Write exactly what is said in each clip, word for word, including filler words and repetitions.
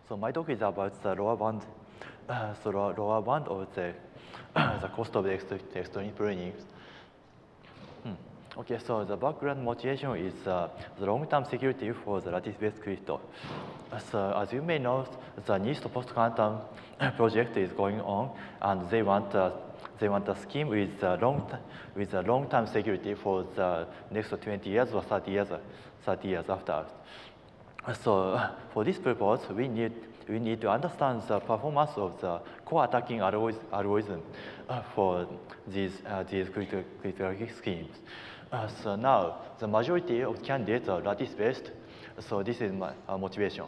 So my talk is about the lower bound, uh, so lower, lower bound of the the cost of the extreme pruning. Hmm. Okay, so the background motivation is uh, the long-term security for the lattice-based crypto. So as you may know, the NIST post-quantum project is going on, and they want uh, they want a scheme with uh, long with a long-term security for the next twenty years or thirty years, thirty years after. So for this purpose, we need we need to understand the performance of the core attacking algorithm uh, for these uh, these cryptographic schemes. Uh, so now the majority of candidates are lattice-based. So this is my uh, motivation.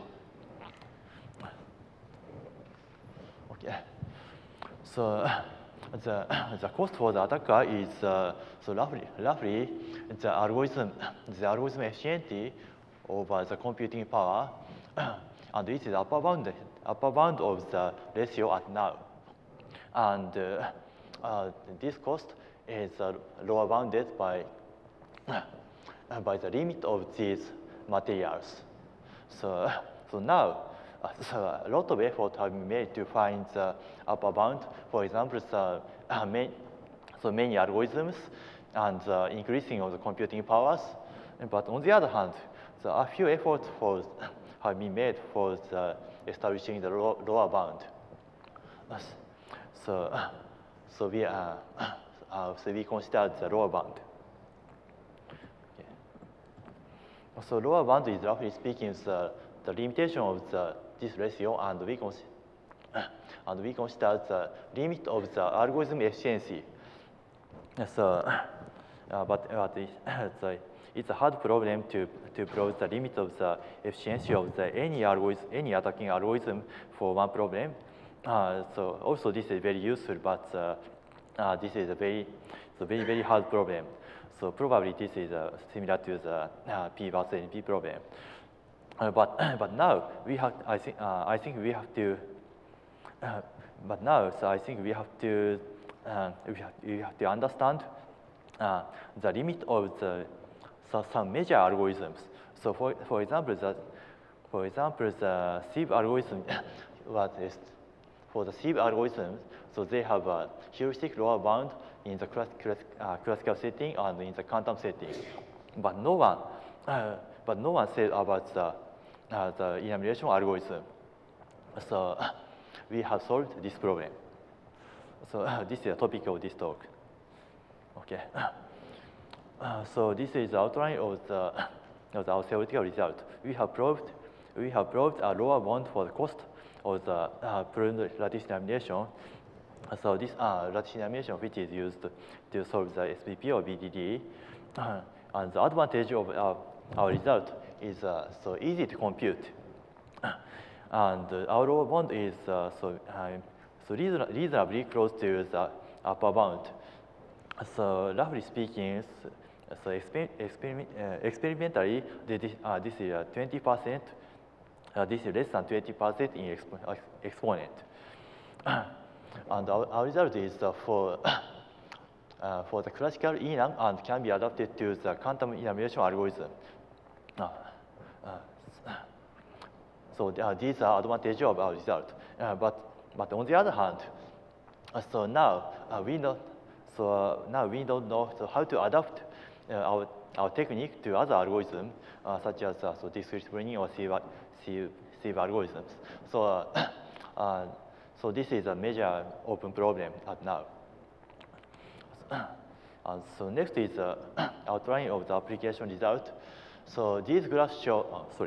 Okay. So the the cost for the attacker is uh, so roughly roughly the algorithm the algorithm efficiency over the computing power, and this is upper bound upper bound of the ratio at now, and uh, uh, this cost is uh, lower bounded by uh, by the limit of these materials. So so now. Uh, so a lot of effort have been made to find the upper bound. For example, the uh, main, so many algorithms and the increasing of the computing powers. But on the other hand, so a few efforts for, have been made for the establishing the low, lower bound. So, so we uh, uh, so we consider the lower bound. Okay. So lower bound is roughly speaking the, the limitation of the this ratio, and we consider and we consider the limit of the algorithm efficiency. So, uh, but, but it's, a, it's a hard problem to to prove the limit of the efficiency of the any algorithm, any attacking algorithm for one problem. Uh, so also this is very useful, but uh, uh, this is a very so very very hard problem. So probably this is uh, similar to the uh, P versus N P problem. Uh, but but now we have I think uh, I think we have to. Uh, but now so I think we have to uh, we, have, we have to understand uh, the limit of the so some major algorithms. So for for example the for example the sieve algorithm what is for the sieve algorithms, so they have a heuristic lower bound in the class, class, uh, classical setting and in the quantum setting, but no one uh, but no one said about the Uh, the enumeration algorithm. So we have solved this problem. So uh, this is a topic of this talk. Okay. Uh, so this is the outline of the of our theoretical result. We have proved we have proved a lower bound for the cost of the uh, pruned lattice enumeration. So this uh, lattice enumeration which is used to solve the S P P or B D D, uh, and the advantage of uh, our result is uh, so easy to compute, and uh, our lower bound is uh, so uh, so reason reasonably close to the upper bound. So roughly speaking, so exper experiment, uh, experimentally this, uh, this is uh, twenty percent. Uh, this is less than twenty percent in expo uh, exponent, and our, our result is uh, for. Uh, for the classical enum and can be adapted to the quantum enumeration algorithm. Uh, uh, so uh, these are advantages of our result. Uh, but but on the other hand, uh, so now uh, we know so uh, now we don't know so how to adapt uh, our our technique to other algorithms uh, such as uh, so discrete pruning or sieve sieve algorithms. So uh, uh, so this is a major open problem at now. Uh, so next is the uh, outline of the application result. So these graphs show, oh, sorry.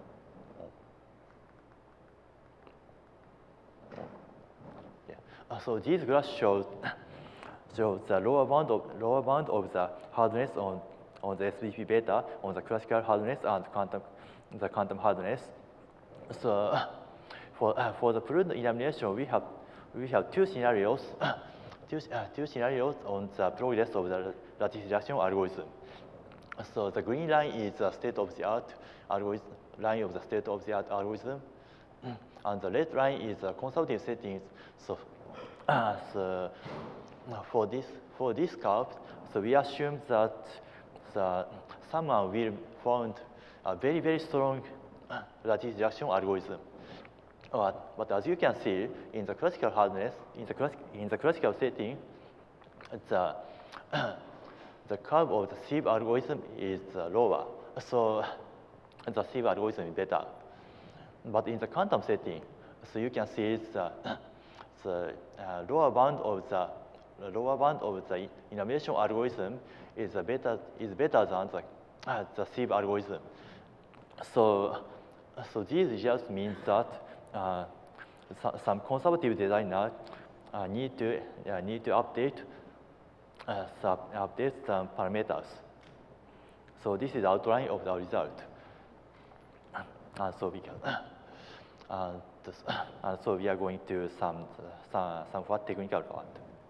Yeah. Uh, so these graphs show, show the lower bound of lower bound of the hardness on on the S P P beta on the classical hardness and quantum the quantum hardness. So for uh, for the pruned enumeration, we have we have two scenarios. Two, uh, two scenarios on the progress of the lattice reduction algorithm. So the green line is the state-of-the-art algorithm, line of the state-of-the-art algorithm, and the red line is the conservative settings. So, uh, so for this for this curve, so we assume that the, someone will find a very very strong lattice reduction algorithm. but, but as you can see, in the classical hardness, in the, classic, in the classical setting, the, the curve of the sieve algorithm is uh, lower. So the sieve algorithm is better. But in the quantum setting, so you can see the, the uh, lower bound of the the lower bound of the enumeration algorithm is a better is better than the uh, the sieve algorithm. So so these just means that uh, so, some conservative designers uh, need to uh, need to update uh, some update some parameters. So this is the outline of the result. And so we can. Uh, this, uh, so we are going to some some somewhat technical part.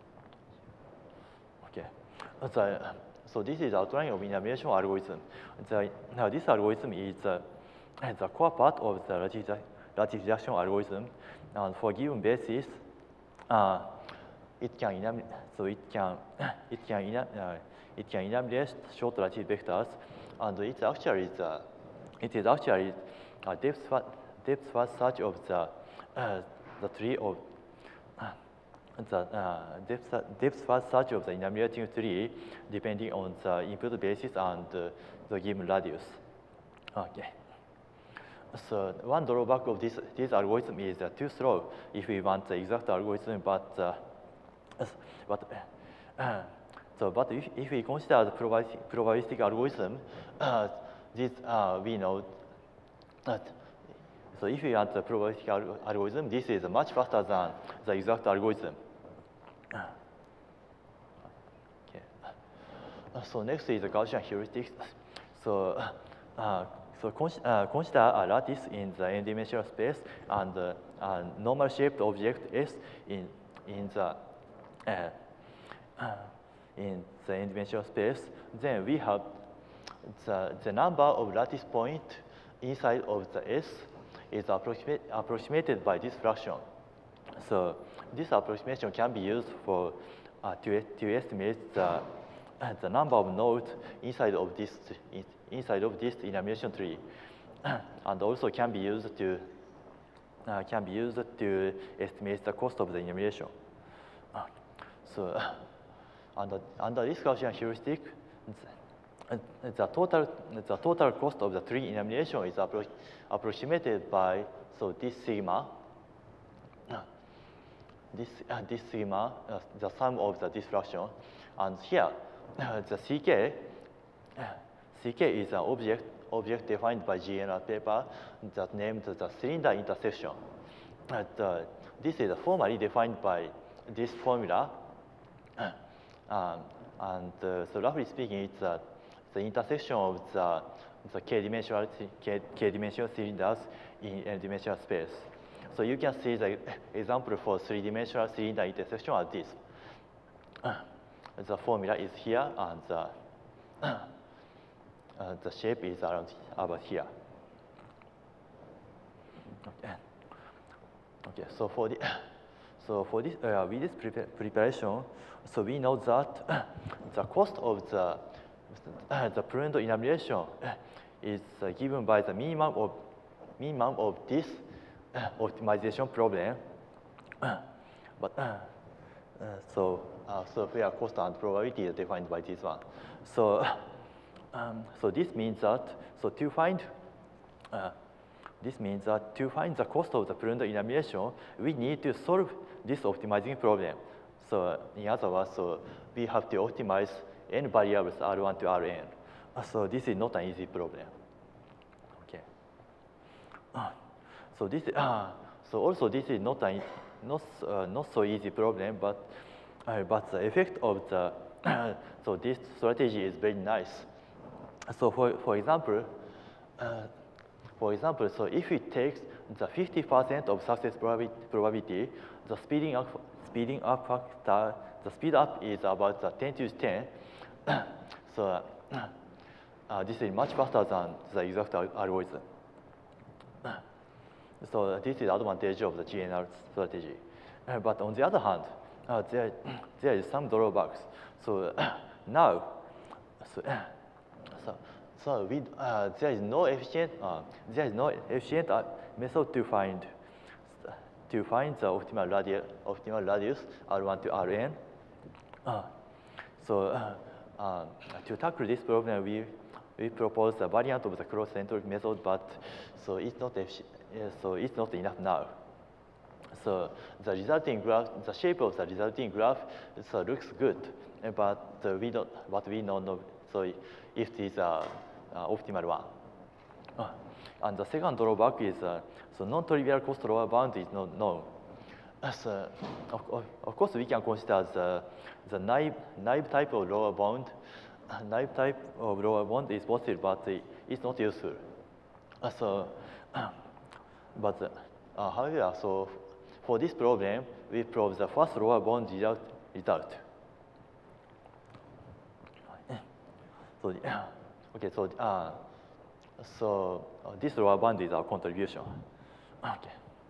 Okay. So, so this is the outline of enumeration algorithm. The, now this algorithm is uh, the core part of the lattice, lattice reduction algorithm. And for given basis, uh, it can enum so it can it can enum uh, it can enumerate short lattice vectors, and it's actually the it is actually a depth depth first search of the uh, the tree of uh, the uh, depth depth first search of the enumerating tree, depending on the input basis and uh, the given radius. Okay. So one drawback of this this algorithm is uh, too slow if we want the exact algorithm, but uh, but uh, so but if, if we consider the probabilistic algorithm, uh, this uh, we know that. So if we want the probabilistic algorithm, this is much faster than the exact algorithm. Okay. So next is the Gaussian heuristics. So uh, so con uh, consider a lattice in the n-dimensional space and uh, a normal shaped object S in in the uh, uh, in the n-dimensional space. Then we have the the number of lattice points inside of the S is approximate, approximated by this fraction. So this approximation can be used for uh, to, to estimate the, uh, the number of nodes inside of this inside of this enumeration tree, and also can be used to uh, can be used to estimate the cost of the enumeration. Uh, so under under this Gaussian heuristic, the total the total cost of the tree enumeration is appro approximated by so this sigma this uh, this sigma uh, the sum of the this fraction, and here uh, the ck uh, ck is an object object defined by G N R paper that named the cylinder intersection. Uh, the, this is formally defined by this formula, um, and uh, so roughly speaking, it's uh, the intersection of the, the k-dimensional k-dimensional cylinders in n-dimensional space. So you can see the example for three-dimensional cylinder intersection as this. The formula is here, and the, uh, the shape is around about here. Okay. Okay. So for the so for this uh, with this pre preparation, so we know that the cost of the Uh, the pruned enumeration is uh, given by the minimum of minimum of this uh, optimization problem. But uh, uh, so uh, so where cost and probability is defined by this one. So um, so this means that so to find uh, this means that to find the cost of the pruned enumeration, we need to solve this optimizing problem. So in other words, so we have to optimize n variables R one to R n. Uh, so this is not an easy problem. Okay. Uh, so this uh, so also this is not a not uh, not so easy problem, but uh, but the effect of the so this strategy is very nice. So for for example, uh, for example, so if it takes the fifty percent of success probability, the speeding up speeding up factor, the speed up is about uh, ten to the ten. So uh, uh, this is much faster than the exact al algorithm. So uh, this is the advantage of the G N R strategy. Uh, but on the other hand, uh, there there is some drawbacks. So uh, now, so, uh, so so we uh, there is no efficient uh, there is no efficient uh, method to find to find the optimal radius, optimal radius R one to R n. Uh, so uh, uh, to tackle this problem, we we propose a variant of the cross-centric method, but so it's not so it's not enough now. So the resulting graph, the shape of the resulting graph, so looks good, but uh, we don't, but we don't know. So if it is a uh, optimal one. Uh, and the second drawback is uh, so non-trivial cost lower bound is not known. Uh, so of, of, of course, we can consider the the naive naive type of lower bound. Uh, naive type of lower bound is possible, but uh, it's not useful. Uh, so, uh, but uh, however, so for this problem, we prove the first lower bound result. result. So, uh, okay, so uh, so uh, this lower bound is our contribution. Okay.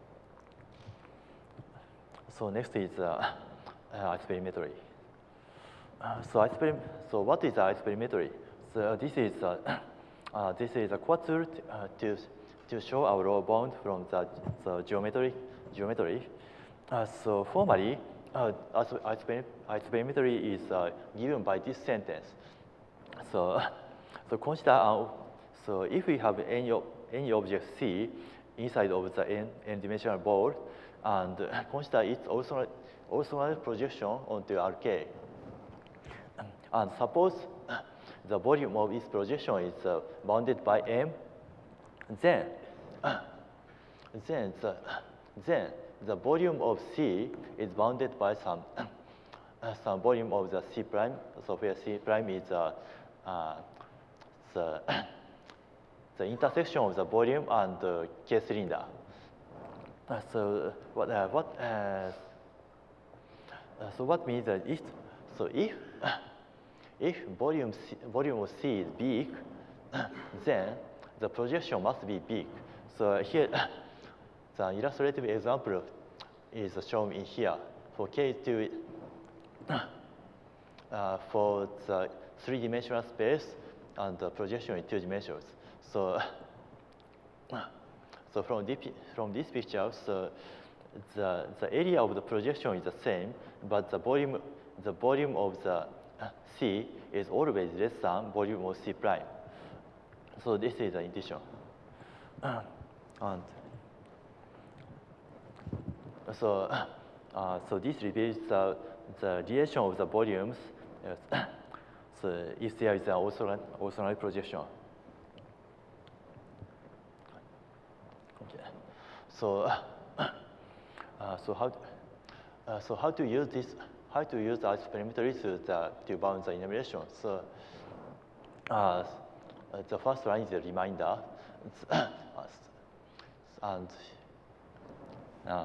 So next is uh, uh, experimentally. Uh, so exper so what is our experimentally? So this is uh, uh, this is a quartz rule uh, to to show our lower bound from the, the geometry geometry. Uh, so formally, uh, experimentally is uh, given by this sentence. So, so consider uh, so if we have any any object C inside of the n n-dimensional ball, and uh, consider its orthogonal orthogonal projection onto R K, and suppose the volume of its projection is uh, bounded by M, then then the then the volume of C is bounded by some some volume of the C prime. So where C prime is uh, uh, the the intersection of the volume and the K cylinder. Uh, so what uh, what uh, uh, so what means that if so if if volume C, volume of C is big, then the projection must be big. So here the illustrative example is shown in here for K two uh, for the three-dimensional space and the projection in two dimensions. So, so from this from this picture, so the the area of the projection is the same, but the volume the volume of the C is always less than volume of C prime. So this is the intuition. And so, uh, so this reveals the, the relation of the volumes. Yes. So if there is an orthogonal, orthogonal projection. Okay. So, uh, so how, uh, so how to use this? How to use the experimentally to the, to bound the enumeration? So, uh, the first line is a reminder, and. Uh,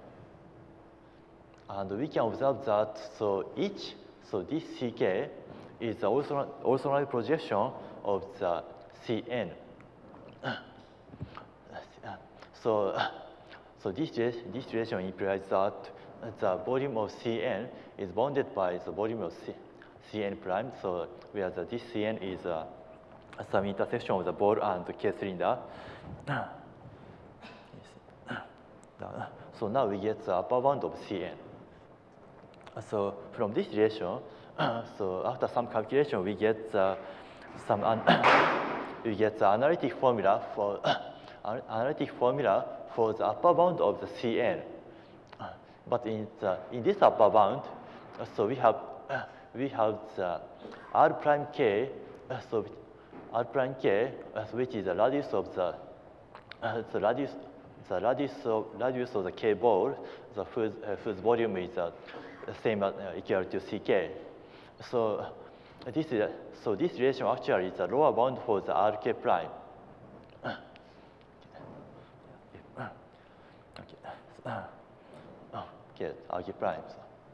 And we can observe that so each so this C K is the orthogonal, orthogonal projection of the C N. So so this this relation implies that the volume of C N is bounded by the volume of C, Cn prime. So where the this Cn is uh, some intersection of the ball and the K cylinder. So now we get the upper bound of Cn. So from this relation, so after some calculation, we get uh, some we get the analytic formula for analytic formula for the upper bound of the Cn. But in the, in this upper bound, so we have we have the R prime K, so R prime K, which is the radius of the uh, the radius the radius of radius of the K ball, the whose uh, whose volume is uh, same uh, equal to C K. So this is a, so this relation actually is the lower bound for the R K prime. Okay, okay, R K prime.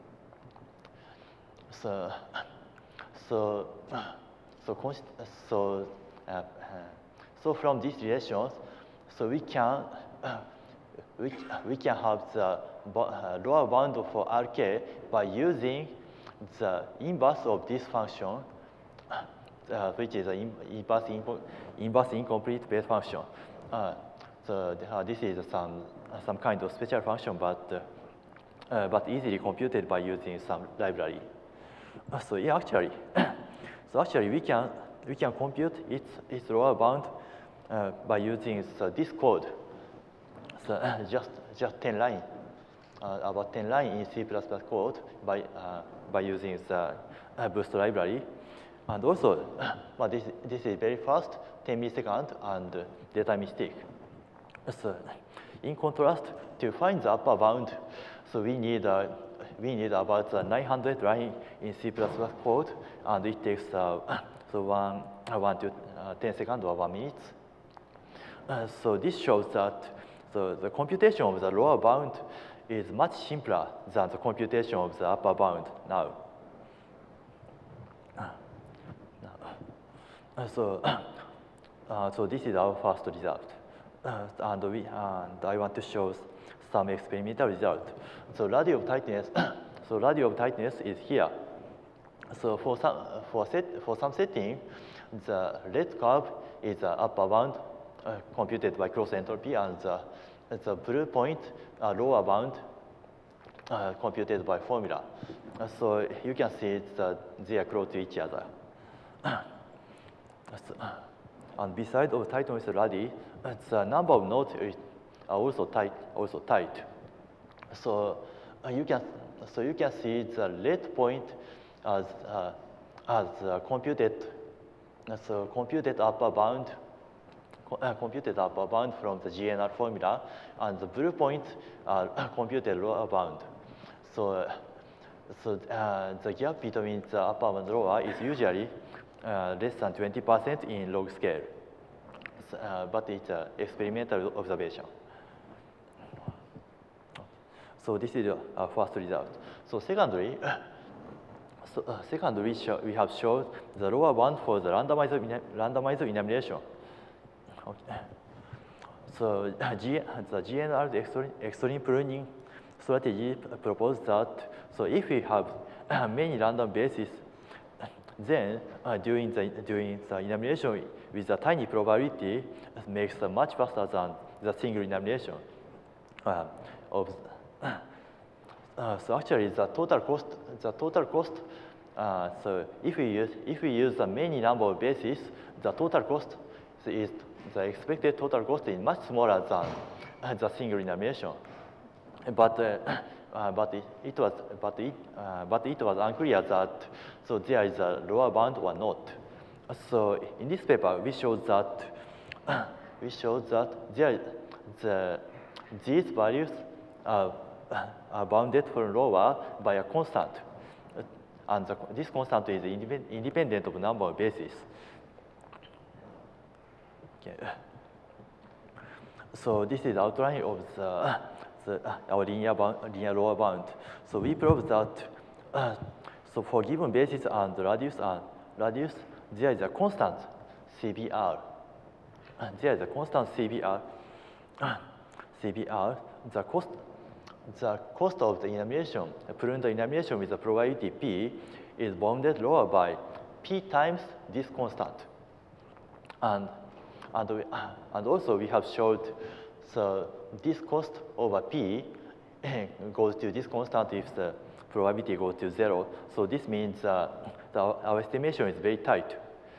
So so so so uh, so from these relations, so we can uh, we we can have the uh, lower bound for R K by using the inverse of this function, uh, which is an inverse, inverse incomplete base function. Uh, so uh, this is some some kind of special function, but uh, uh, but easily computed by using some library. Uh, so yeah, actually, so actually we can we can compute its its lower bound uh, by using so this code. So uh, just just ten line, uh, about ten line in C plus plus code by uh, by using the uh, Boost library, and also, well, this this is very fast, ten milliseconds, and uh, data mistake. So, in contrast, to find the upper bound, so we need uh, we need about uh, nine hundred line in C plus plus code, and it takes uh, so one one to uh, ten seconds or one minute. Uh, so this shows that so the computation of the lower bound is much simpler than the computation of the upper bound now. Uh, so, uh, so this is our first result, uh, and we and I want to show some experimental result. So radio of tightness, so radio of tightness is here. So for some for set for some setting, the red curve is the upper bound uh, computed by cross entropy, and the the blue point uh, lower bound uh, computed by formula. Uh, so you can see that they are close to each other. So, and besides of tightness radii, the number of nodes are also tight. Also tight. So uh, you can so you can see the red point as uh, as uh, computed as uh, computed upper bound uh, computed upper bound from the G N R formula, and the blue point are computed lower bound. So uh, so uh, the gap between the upper and lower is usually uh, less than twenty percent in log scale, so, uh, but it's an experimental observation. So this is our first result. So secondly, so, uh, secondly we, show, we have shown the lower bound for the randomized randomized enumeration. Okay. So uh, G, the G N R, the extreme, extreme pruning strategy proposed that so if we have uh, many random bases, then uh, during the during the enumeration with a tiny probability makes uh, much faster than the single enumeration uh, of. Uh, so actually, the total cost, the total cost. Uh, so if we use if we use the many number of bases, the total cost is the expected total cost is much smaller than uh, the single enumeration. But uh, uh, but it, it was but it uh, but it was unclear that so there is a lower bound or not. So in this paper, we showed that uh, we showed that there the these values are, are bounded from lower by a constant, and the, this constant is independent of number of bases. Okay. So this is outline of the, the our linear bound, linear lower bound. So we proved that uh, so for given basis and radius and radius, there is a constant C B R. And there is a constant C B R. C B R. The cost, the cost of the enumeration, pruned enumeration with the probability P, is bounded lower by P times this constant. And and we, and also we have showed so this cost over P goes to this constant if the probability goes to zero. So this means uh, the, our estimation is very tight.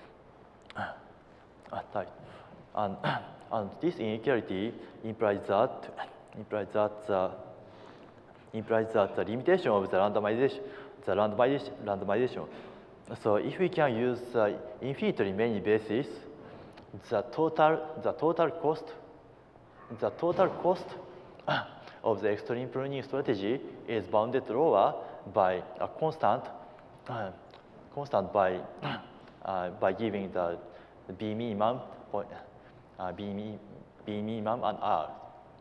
Uh, tight. And, and this inequality implies that implies that uh, implies that the limitation of the randomization, the randomization, randomization. So if we can use uh, infinitely many bases, the total the total cost the total cost of the extreme pruning strategy is bounded lower by a constant uh, constant by uh, by giving the B minimum point. Uh, B, mi, B minimum and R.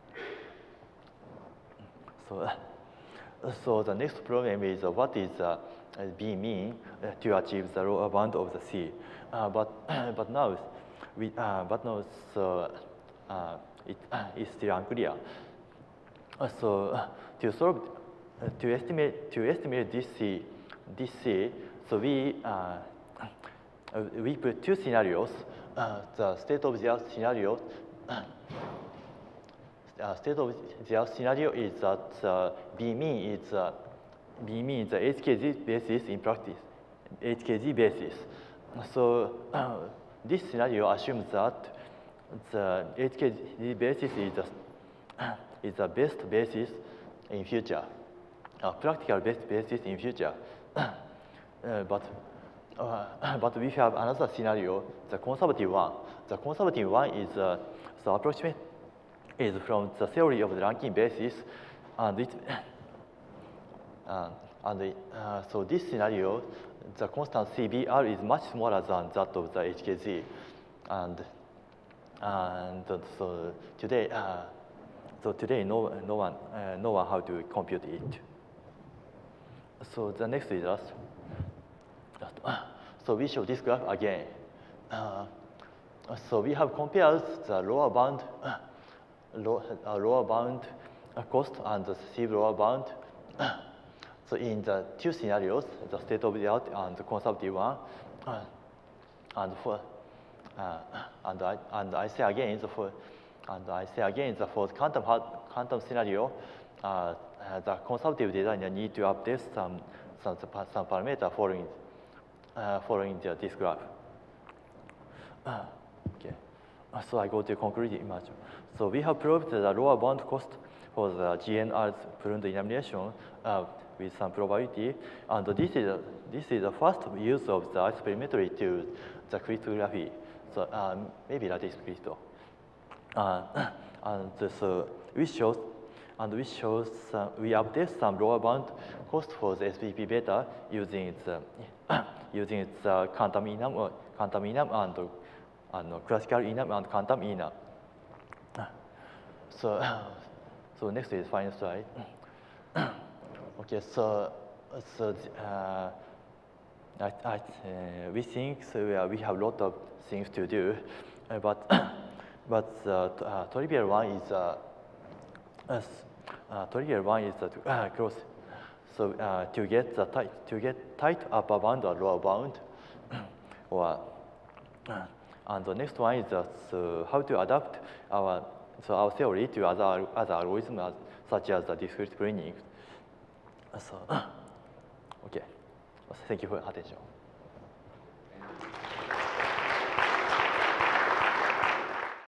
So, uh, so the next problem is uh, what is uh, B mean uh, to achieve the lower bound of the C. Uh, but but now we uh, but now so uh, it uh, is still unclear. Uh, so uh, to solve uh, to estimate to estimate this C this C, so we uh, uh, we put two scenarios. Uh, the state of the art scenario, uh, state of their scenario is that uh, B mean is uh, B mean is the H K Z basis in practice, H K Z basis. So uh, this scenario assumes that the H K Z basis is the is the best basis in future, a practical best basis in future. uh, but uh, but we have another scenario, the conservative one. The conservative one is uh, the approximate is from the theory of the ranking basis, and it uh, and uh, so this scenario, the constant C B R is much smaller than that of the H K Z, and and so today. Uh, So today, no, no one, uh, no one how to compute it. So the next is just, just so we show this graph again. Uh, so we have compared the lower bound, uh, low, uh, lower bound uh, cost and the C lower bound. So in the two scenarios, the state of the art and the conservative one, uh, and for uh, and I and I say again the for. And I say again, the for quantum quantum scenario, uh, uh, the conservative designer need to update some some some parameter following uh, following the, this graph. Uh, okay, uh, so I go to conclusive image. So we have proved the lower bound cost for the G N R's pruned enumeration uh, with some probability, and this is a, this is the first use of the experimentally to the cryptography. So um, maybe Lattice crypto. Uh, and so we shows and we shows uh, we update some lower bound cost for the S P P beta using its uh, using its uh, quantum enum or quantum enum and uh, classical enum and quantum enum. So so next is final slide. Okay, so so uh, I, I, uh, we think so we, are, we have a lot of things to do, uh, but. But the uh, uh, trivial one is uh, uh, uh, trivial one is uh, to, uh, close. So uh, to get the tight to get tight upper bound or lower bound, or uh, and the next one is uh, so how to adapt our so our theory to other other algorithms such as the discrete pruning. So okay, thank you for your attention.